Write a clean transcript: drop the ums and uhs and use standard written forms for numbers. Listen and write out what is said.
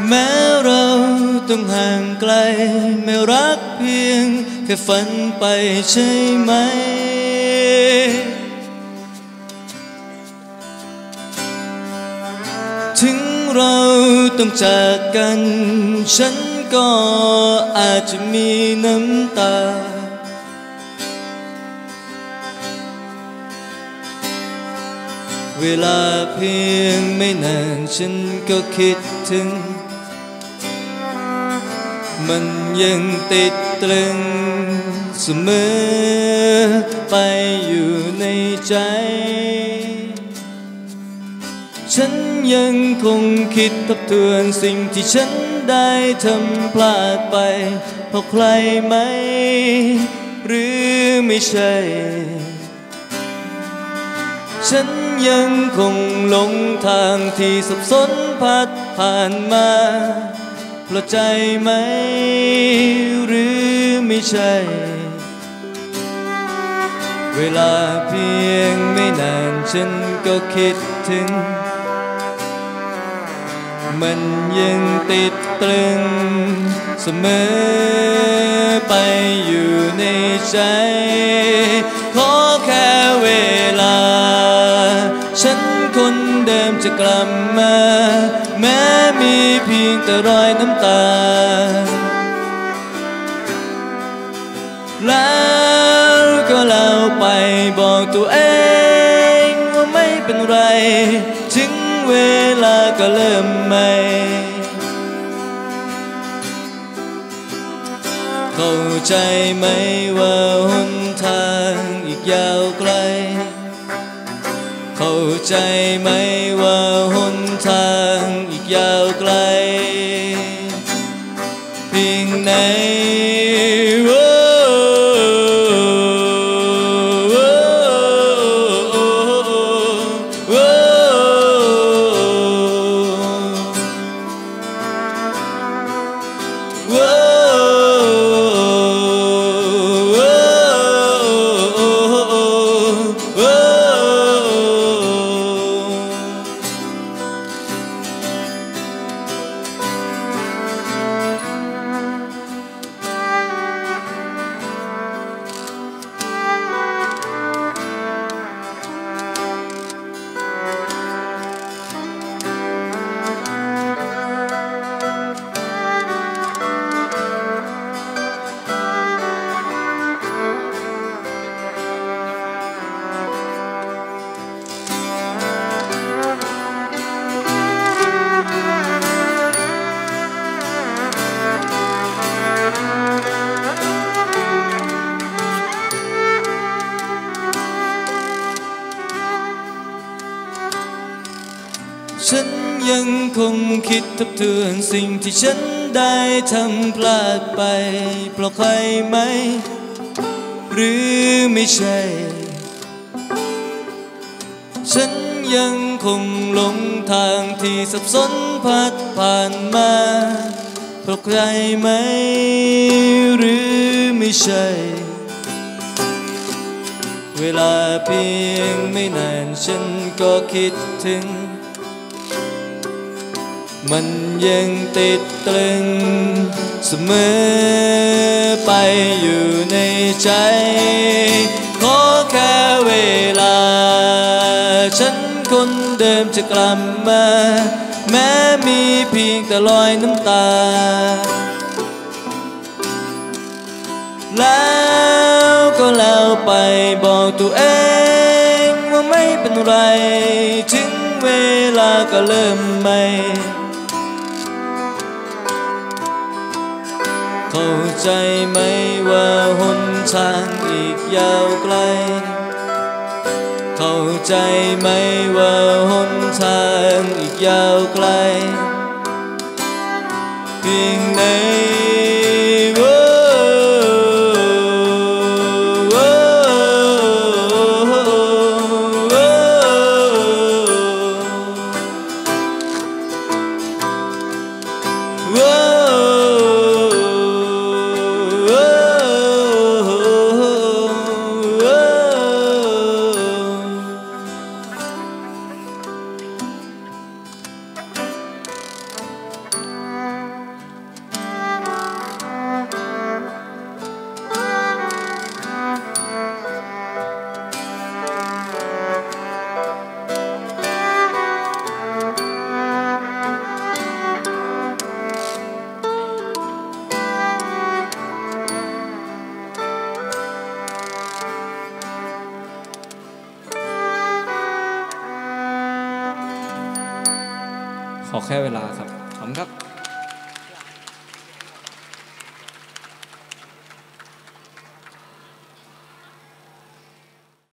แม้เราต้องห่างไกลไม่รักเพียงแค่ฝันไปใช่ไหมถึงเราต้องจากกันฉันก็อาจจะมีน้ำตาเวลาเพียงไม่นานฉันก็คิดถึงมันยังติดตรึงเสมอไปอยู่ในใจฉันยังคงคิดทบทวนสิ่งที่ฉันได้ทำพลาดไปเพราะใครไหมหรือไม่ใช่ฉันยังคงหลงทางที่สับสนพัดผ่านมาเพราะใจไหมหรือไม่ใช่เวลาเพียงไม่นานฉันก็คิดถึงมันยังติดตรึงเสมอไปอยู่ในใจขอแค่เวลาฉันคนเดิมจะกลับมาแม้มีเพียงแต่รอยน้ำตาแล้วก็เล่าไปบอกตัวเองว่าไม่เป็นไรถึงเวลาก็เริ่มใหม่เข้าใจไหมว่าหนทางอีกยาวไกลเข้าใจไหมว่าหนทางอีกยาวไกลเพียงไหนฉันยังคงคิดทบทวนสิ่งที่ฉันได้ทำพลาดไปเพราะใครไหมหรือไม่ใช่ฉันยังคงหลงทางที่สับสนพัดผ่านมาเพราะใครไหมหรือไม่ใช่เวลาเพียงไม่นานฉันก็คิดถึงมันยังติดตรึงเสมอไปอยู่ในใจขอแค่เวลาฉันคนเดิมจะกลับมาแม้มีเพียงแต่รอยน้ำตาแล้วก็เล่าไปบอกตัวเองว่าไม่เป็นไรถึงเวลาก็เริ่มใหม่เข้าใจไหมว่าหนทางอีกยาวไกลเข้าใจไหมว่าหนทางอีกยาวไกลเพียงไหนขอแค่เวลาครับขอบคุณครับ